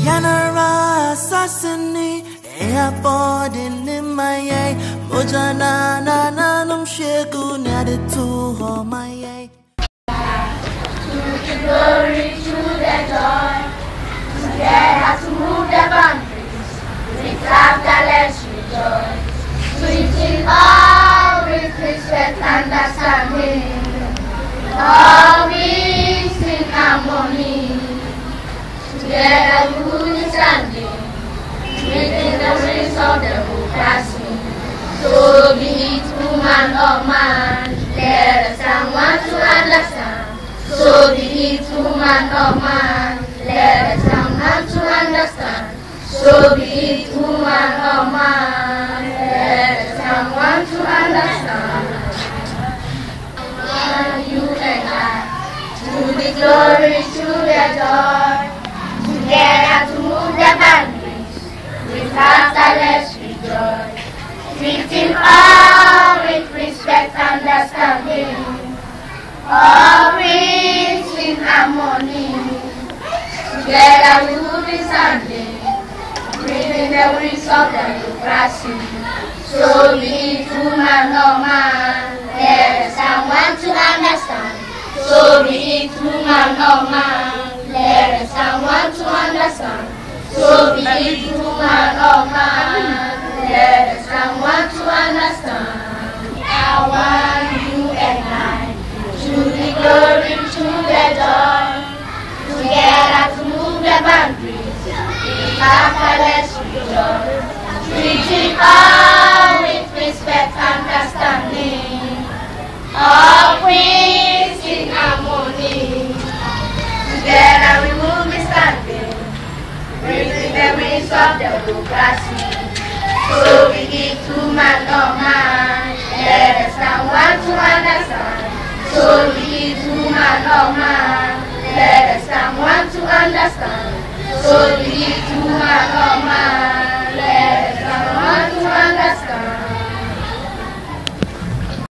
Yanara Sassini, Airport in my Mojana Nanum Sheku near the two of my To the glory, to the joy, together to move the boundaries, with laughter let's rejoice, treating all with respect and understanding, all beings in harmony, together we will be standing, within the wings of democracy. So be it woman or man, let us someone to understand. So be it woman or man, let us someone to understand. So be it woman or man, let us someone to understand. You and I, to the glory, to the joy, together to move the boundaries, with laughter let's rejoice, treating all with respect and understanding. All beings in harmony, together we will be standing, breathing the wings of democracy. So be it woman or man, let us someone to understand. So be it woman or man, let us someone to understand. So be it woman or man, let us someone to understand. I want you and I. To the glory, to the joy, together to move the boundaries, laughter let's rejoice, treating all with respect and understanding, all queens in harmony, together we will be standing, breathing the wings of democracy. So be it woman or man, let us someone to understand. So be it woman or man, let us someone to understand. So be it woman or